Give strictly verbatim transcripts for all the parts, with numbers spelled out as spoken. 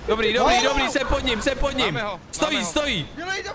Dobrý, dobrý, dobrý, jsem pod ním, jsem pod ním. Stojí, stojí.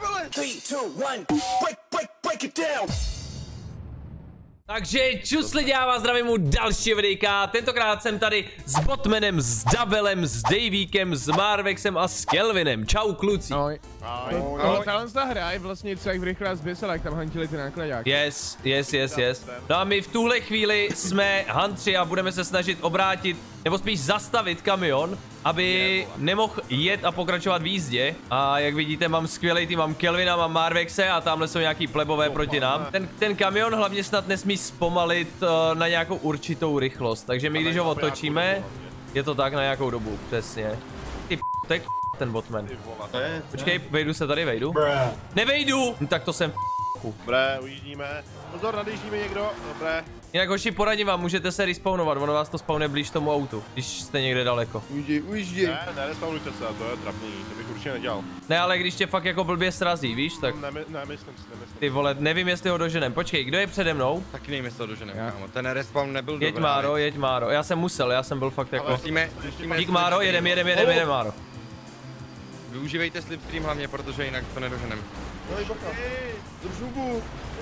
Takže čus lidi, já vás zdravím u dalšího videjka. Tentokrát jsem tady s Botmanem, s Dabelem, s Davíkem, s Marvexem a s Kelvinem. Čau kluci. Ahoj. Ahoj. Ahoj. Tahle ta hra je vlastně něco jak v rychlé zbysel, jak tam hantili ty nákladáky. Yes, yes, yes, yes. No a my v tuhle chvíli jsme hantři a budeme se snažit obrátit, nebo spíš zastavit kamion, aby nemohl jet a pokračovat v jízdě. A jak vidíte, mám skvělý tým, mám Kelvina, mám Marvexe a tamhle jsou nějaký plebové proti nám. Ten, ten kamion hlavně snad nesmí zpomalit uh, na nějakou určitou rychlost, takže my když ho otočíme, je to tak na nějakou dobu, přesně. Ty p***, to je ten Botman. Počkej, vejdu se tady, vejdu. Nevejdu! No, tak to jsem p***ku. Dobré, ujíždíme. Pozor, nadjíždíme někdo, dobré. Jinak hoši, poradím vám, můžete se respawnovat, ono vás to spawne blíž tomu autu, když jste někde daleko. Ujíždí, ujíždí. Ne, ne, respawnujte se, to je trapný, to bych určitě nedělal. Ne, ale když tě fakt jako blbě srazí, víš, tak... Ne, ne, myslím si, nemyslím. Ty vole, nevím jestli ho doženem, počkej, kdo je přede mnou? Taky nevím jestli ho doženem, kámo, ten respawn nebyl dobrý. Jeď Máro, jeď Máro, já jsem musel, já jsem byl fakt jako... Musíme, musíme... Dík Máro, jedem, jedem, jedem, jedem Máro. Využívejte slipstream hlavně, protože jinak to nedoženem. Doj, baka. Držubu.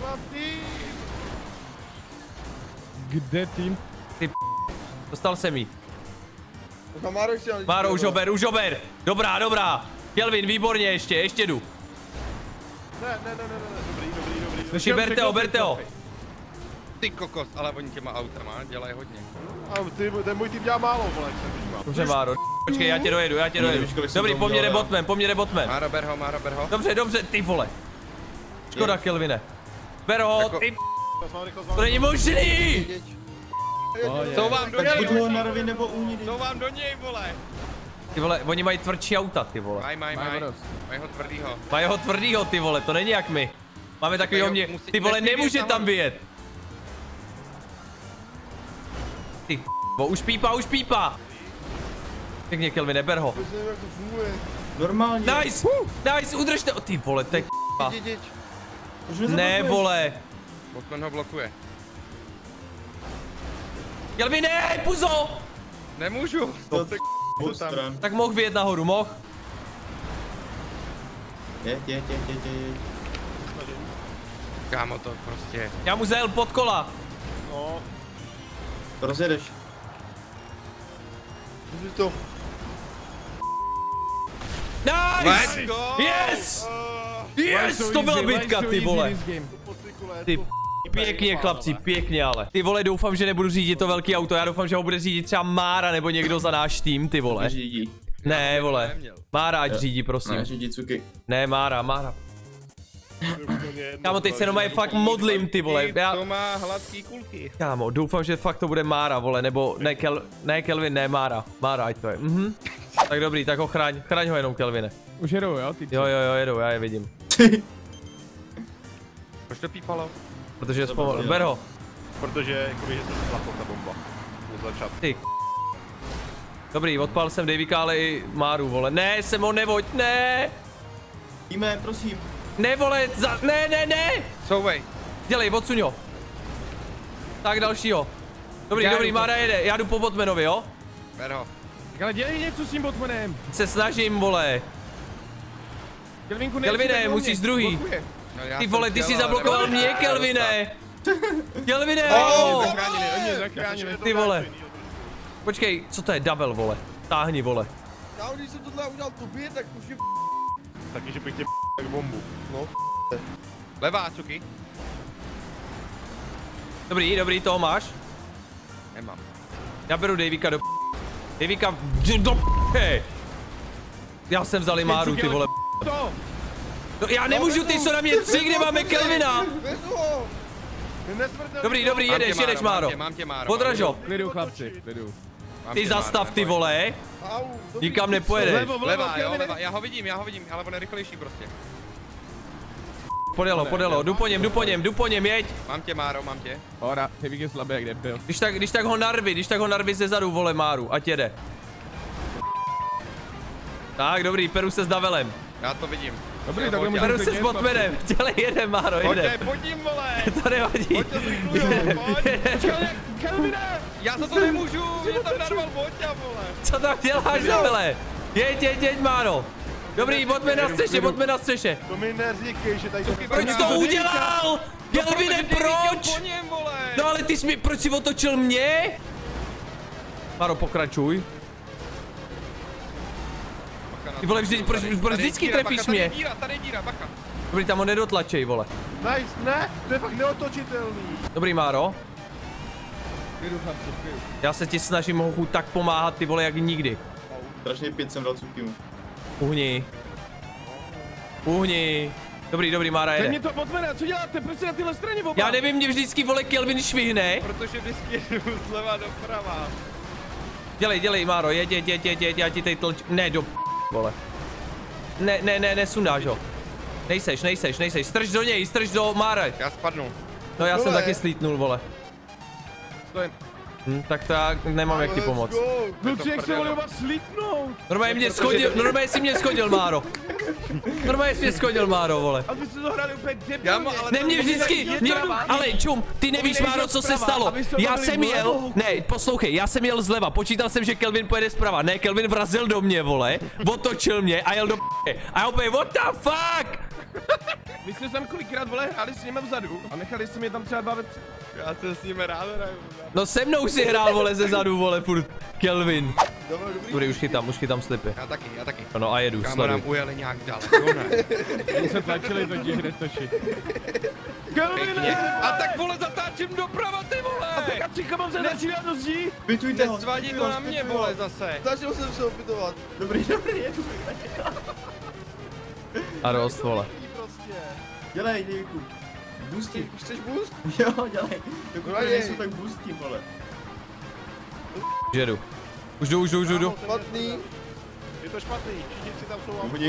Kde tým? Ty p***, dostal jsem jí. Máro, Máro, už ho ber, už ho ber. Dobrá, dobrá. Kelvin, výborně ještě, ještě jdu. Ne, ne, ne, ne, ne, dobrý, dobrý, dobrý. Či berte ho, berte ho. Ty kokos, ale oni těma autama dělají hodně. A ty, ten můj tým dělá málo, vole, jak jsem vyžíval. Dobře Máro, počkej, já tě dojedu, já tě dojedu. Dobrý, po mně jde Botman, po mně jde Botman. Máro, ber ho, Máro, ber ho. Dobře, dobře, ty vole. Škoda, Kelvine. Ber ho, ty p***. To není možný! Jsou vám do něj, nebo uvnitř. jsou vám do něj, vole. Ty vole, oni mají tvrdší auta, ty vole. Maj, maj, maj. Mají ho tvrdýho. Mají ho tvrdýho, ty vole, to není jak my. Máme takovýho mě, ty vole, nemůže tam vyjet. Ty bo, už pípá, už pípá. Pěkně, Kelvine, ber ho. Normálně. Nice, nice, udržte, o, ty vole, to je k***a. Ne, vole. Botman ho blokuje. Kelvine, puzo! Nemůžu. Tak mohl vyjet nahoru, mohl. Jeď, jeď, jeď, jeď, jeď. Kámo, to prostě. Já mu zajel pod kola. No. To rozjedeš. Můžu to. Nice! Yes! Yes! To byla bitka, ty vole. Ty pěkně, chlapci, pěkně ale. Ty vole, doufám, že nebudu řídit to velký auto, já doufám, že ho bude řídit třeba Mára nebo někdo za náš tým, ty vole. Řídí. Ne, vole. Mára ať řídí, prosím. Ne, řídí Cuky. Ne, Mára, Mára. Kámo, teď se jenom fakt modlím, ty vole. Já... To má hladký kulky. Kámo, doufám, že fakt to bude Mára, vole, nebo ne, Kel... ne Kelvin, ne Mára. Mára, ať to je. Mhm. Tak dobrý, tak ho chraň, chraň ho jenom, Kelvine. Už jedou, jo, ty? Jo, jo, jo, jedou, já je vidím. Proč to pípalo? Protože je zpomal, ber ho. Protože, jakoby, že se splachla ta bomba. Od začátku. Ty Dobrý, odpal jsem Davíka, ale i Máru, vole. Ne, jsem ho nevoď, ne! Jíme, prosím. Ne, vole, za... ne, ne, ne! Souvej. Dělej, odsuň ho. Tak dalšího. Dobrý, Já dobrý, jdu Mára jede, já jdu po Botmanovi, jo? Ber ho. Ale dělej něco s tím Botmanem. Se snažím, vole. Kelvinku, Kelvine, musíš druhý. No, já Ty jsem vole, ty chtěl, jsi ale zablokoval nemohl. mě, Kelvine! Kelvine! Oh, zachránili, oni zachránili. Ty vole. Počkej, co to je double, vole? Táhni, vole. Já když jsem tohle udělal tobě, tak už je taky, že bych tě tak bombu. No. Levá, Cuky. Dobrý, dobrý, toho máš? Nemám. Já beru Davíka do Davíka do hej. Já jsem vzal i Máru, ty vole. To! No, já nemůžu, ty jsou na mě tři, kde máme Kelvina. Dobrý, dobrý, Mám tě, jedeš, Máro, jedeš, mám Máro. tě, mám tě, Máro. Podraž ho. Klidu, chlapci, klidu. Mám Ty tě, zastav, Máro, ty neboj. vole. Nikam nepojedeš. Vlevo, vlevo, Levá, jo, Kelvine. levá, já ho vidím, já ho vidím, ale on je rychlejší prostě. Podjelo, podjelo, jdu po něm, jdu po něm, jdu po něm, jeď. Mám tě, Máro, mám tě. Hora, Davík je slabý, jak debil. Když tak, když tak ho narvi, když tak ho narvi ze zadu, vole, Máru, ať jede. Tak, dobrý, peru se s Davelem. Já to vidím. Dobrý, Já takhle ho můžeme Peru se s Botmanem, dělej, jede, Máro, Pojď, jede. pojď jim, vole. To nevadí. Pojď to zrychlujou, pojď. Kelvine! Já za to nemůžu, mě tam narval Boťa, vole. Co tam děláš, Davele? Jeď, jeď, jeď, Máro. Dobrý, pojďme na střeše, pojďme na střeše. To mi neříkej, že tady to Proč to udělal? Kelvine, proč? No ale ty jsi mi, proč jsi otočil mě? Máro, pokračuj. Ty vole, vždy, proč, proč vždycky trefíš mě? Tady je díra, tady je díra, bacha. Dobrý, tam ho nedotlačej, vole. Nice, ne, to je fakt neotočitelný. Dobrý, Máro. Já se ti snažím hochu tak pomáhat, ty vole, jak nikdy. Strašně pět jsem dal cukimu. Uhni. Uhni. Dobrý, dobrý, Mára Teď jede. mě to Botmane, co děláte? Proč jste na tyhle straně oba? Já nevím, mě vždycky, vole, Kelvin švihne. Protože vždycky jedu zleva doprava. Dělej, dělej, Máro, jeď, jeď, jeď, jeď, jeď, já ti tady tlč... Ne, do p***, vole. Ne, ne, ne, nesundáš ho. Nejseš, nejseš, nejseš, strč do něj, strč do Mára. Já spadnu. No já jsem Vole. taky slítnul, vole. Stojím. Hm, tak tak nemám jak ti pomoct. Kluci, jak se mohli oba slítnout? Normálně mě schodil, normálně si mě schodil, Máro. Normálně jsi mě schodil, Máro, vole. A vy jste to hráli úplně Já debilně. mu- ale Ne, mě vždycky, mě, ale čum, ty nevíš, Máro, co se stalo. Já jsem jel, ne, poslouchej, já jsem jel zleva, počítal jsem, že Kelvin pojede zprava. Ne, Kelvin vrazil do mě, vole, otočil mě a jel do p***. A já úplně, what the fuck? My jsme tam kolikrát, vole, hráli s nimi vzadu a nechali jsme je tam třeba bavit. Já se s nimi rád hraju. No se mnou si hrál, vole, ze zadu, vole, furt, Kelvin. Dobrý, dobrý. Dobrý, už chytám, už chytám slipy. Já taky, já taky. No a jedu, Kámo, nám sleduj. ujeli nějak daleko, ne? Oni se tlačili totiž netočit. Pěkně. Kelvine! A tak vole zatáčím doprava, ty vole! Tak a třika mám se začít radosti? Bytujte ho. Nesvádí to na mě, vole, zase. Snažil jsem se opytovat. Dobrý, dobrý, jedu. A dost, vole. Prostě. Dělej, Daviku. Boosty. Už chceš boost? Jo, dělej. Dokud Dělej. nejsou, tak boostí, vole. Jedu. Už jdu, už jdu, už jdu. Špatný. Je to špatný, všichni tři tam jsou vám. Hodně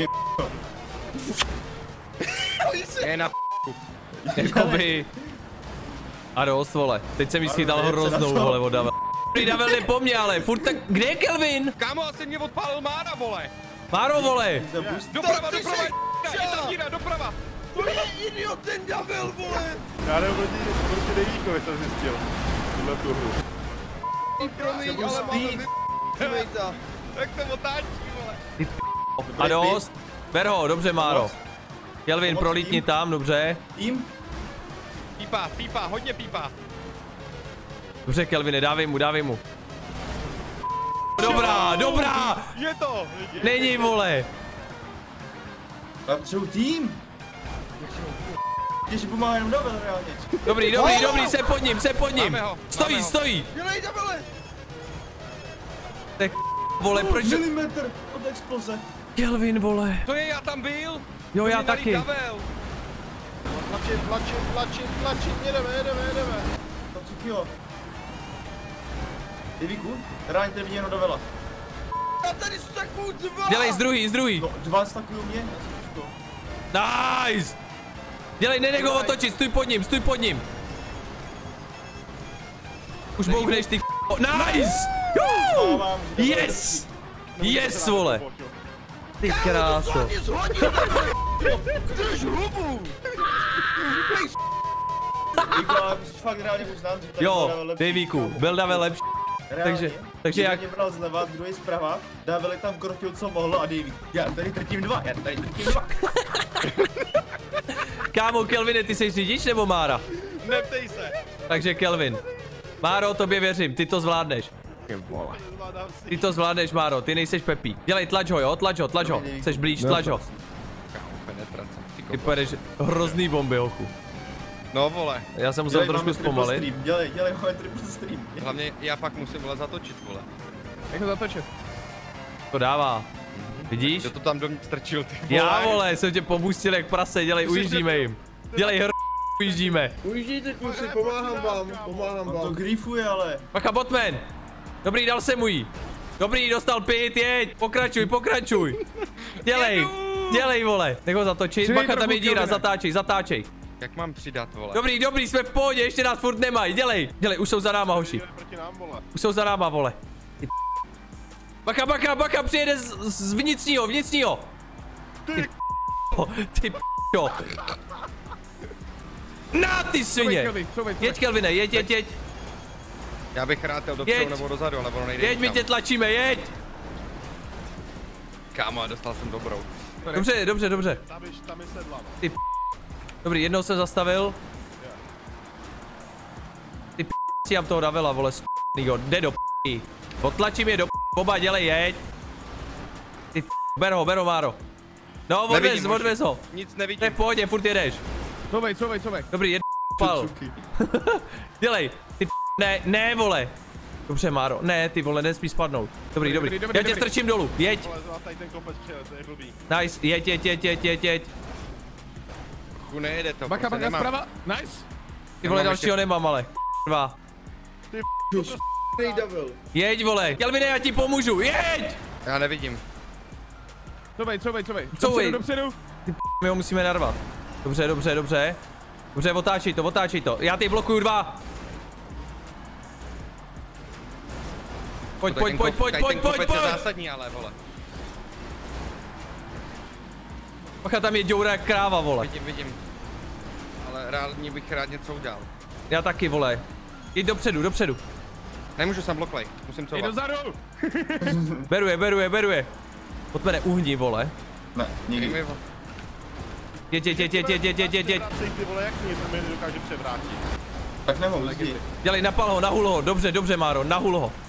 Je na Jakoby. A dost, vole. Teď jsem jí schytal hroznou, vole, od Davela. Dobrý, Davel jde po mně, ale furt tak, kde je Kelvin? Kámo, asi mě odpálil Mára, vole. Máro, vole. za boost. Doprava, ty doprava, jsi je tam díra, doprava. To je idiot, ten Davel, vole. Já jdu proti, proti Devíkovi, jsem zjistil. Tuhle tu hru. Promiň, budu ale máme spít. vy... Jak to otáčí, vole. A dost. Ber ho, dobře, Máro. Dost. Kelvin, Pomoc prolítni tým. tam, dobře. Tým. Pípá, pípá, hodně pípá. Dobře, Kelvine, dávej mu, dávej mu. Dobrá, dobrá. Je to, lidi. Není, vole. Já potřebuji tým. Když pomáhá jenom Davel, reálně. Dobrý, dobrý, dobrý, se pod ním, se pod ním. Máme ho, Stojí, máme ho. stojí. Dělej, Davele. Tak, vole, proč? Milimetr od exploze. Kelvin, vole. To je, já tam byl. Jo, To já mě nalí taky. Davel. Tlačit, tlačit, tlačit, tlačit, jedeme, jedeme, jedeme. To Cukio. Daviku, reálně tady vidí jenom Davela. Já tady stakuju dva. Dělej z druhý, z druhý. No, dva stakují mě. Já jsem to. Nice. Dělej, nedej ho otočit, stůj pod ním, stůj pod ním. Už bouchneš ty k***o. Nice! Woo! Mám, že Davel Yes! Yes, vole. Ty kráso. Drž hubu. Daviku, ale musíš fakt reálně uznat, že tady byl Jo, Davel lepší. Davíku, byl Davel lepší. Reálně, takže- takže jeden jak- mě bral zleva, druhý zprava, Davel tam krotil co mohl a Davik. Já tady trtím dva, já tady trtím dva. Kámo, Kelvine, ty jsi řidič nebo Mára? Neptej se. Takže Kelvin. Máro, tobě věřím, ty to zvládneš. Ty to zvládneš, Máro, ty nejseš Pepí. Dělej, tlač ho, jo, tlač ho, tlač ho. Jseš blíž, tlač ho. Kámo, penetrace. Ty Ty kokos. pojedeš hrozný bomby, hochu. No vole. Já jsem musel Dělej, trošku máme triple zpomalit. stream, Dělej, dělej, máme triple stream. Hlavně já pak musím vole zatočit, vole. Jak ho zatočit? To dává. Vidíš? Kdo to tam do mě strčil, ty vole? Já, vole, jsem tě popustil jak prase, dělej, ujíždíme jim. Dělej, hr... ujíždíme. Ujíždíte, kluci, pomáhám vám, pomáhám On to vám. griefuje, ale. Bacha, Botman. Dobrý, dal jsem mu jí. Dobrý, dostal pit, jeď, pokračuj, pokračuj. Dělej, dělej, vole. Nech ho zatočit, Přidej bacha, tam trochu, je díra, Kelvine. zatáčej, zatáčej. Jak mám přidat, vole? Dobrý, dobrý, jsme v pohodě, ještě nás furt nemají, dělej. Dělej, už jsou za náma, hoši. Proti nám, vole. Už jsou za náma, vole. Ty p... Bacha, bacha, bacha, přijede z, z vnitřního, vnitřního. Ty p... Ty p***o. Na ty svině. Kelvin, couvej, couvej. Jeď, Kelvine, jeď, jeď, jeď. Já bych rád jel dopředu Jeď. nebo dozadu, ale ono nejde Jeď, my nikam. tě tlačíme, jeď. Kámo, dostal jsem dobrou. Dobře, dobře, dobře. Tam je, tam je sedla. Ty p... Dobrý, jednou jsem zastavil. Ty p... si jam toho Davila, vole, s***nýho, jde do p***. Potlačím je do p***, oba dělej, jeď. Ty p... ber ho, ber ho, Máro. No, odvez, odvez ho. Nic nevidím. To je v pohodě, furt jedeš. Covej, covej, covej. Dobrý, jed pal. Dělej, ty p... ne, ne, vole. Dobře, Máro, ne, ty vole, nesmí spadnout. Dobrý, dobrý, dobrý, dobrý, já tě dobrý. strčím dolů, jeď. Vole, tady ten kopec přijel, to je blbý. Nice, jeď, jeď, jeď, jeď, jeď, jeď. Chu, nejde to, Baka, prostě baka, nemám. zprava. Nice. Ty vole, Nemám dalšího ještě- nemám, ale. Dva. Ty Devil. Jeď, vole, Kelvine, já ti pomůžu, jeď! Já nevidím. Covej, covej, covej. Covej. Dopředu, dopředu. Ty p... my ho musíme narvat. Dobře, dobře, dobře. Dobře, otáčej to, otáčej to. Já ty blokuju dva. Pojď, To pojď, ten pojď, kop- pojď, tady pojď, ten pojď, kopec je pojď. zásadní, ale vole. Pacha, tam je děura jak kráva, vole. Vidím, vidím. Ale reálně bych rád něco udělal. Já taky, vole. Jď dopředu, dopředu. Nemůžu, jsem bloklej. Musím Jdi couvat. dozadu. Beru je, beru je, beru je. Pod mene uhni, vole. Ne, nikdy. Nikdy. Jeď, jeď, jeď, jeď, jeď, jeď, jeď, jeď, jeď. Vracej ty vole, jak nic, to mě nedokáže převrátit. Tak nemohu, zdi. Dělej, napal ho, nahul ho. Dobře, dobře, Máro, nahul ho.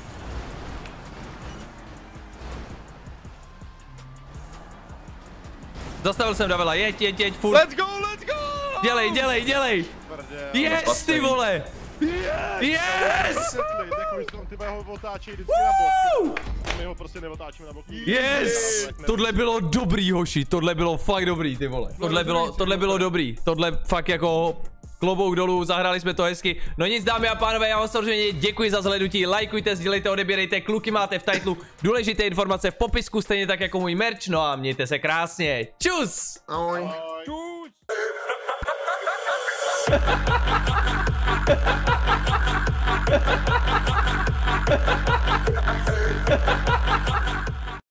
Zastavil jsem Davila, jeď, jeď, jeď, furt. Let's go, let's go! Dělej, dělej, dělej. Tvrdě. Yes, ty vole. Yes! Vysvětlit, jako že ty ho otáčej vždycky na bok. A my ho prostě neotáčíme na bok. Yes! Tohle bylo dobrý, hoši, tohle bylo fakt dobrý, ty vole. Tohle bylo, tohle bylo dobrý, tohle fakt jako klobouk dolů, zahráli jsme to hezky. No nic, dámy a pánové, já vám samozřejmě děkuji za zhlédnutí, lajkujte, sdílejte, odebírejte, kluky máte v titlu, důležité informace v popisku, stejně tak jako můj merch, no a mějte se krásně, čus! Ahoj. Čus.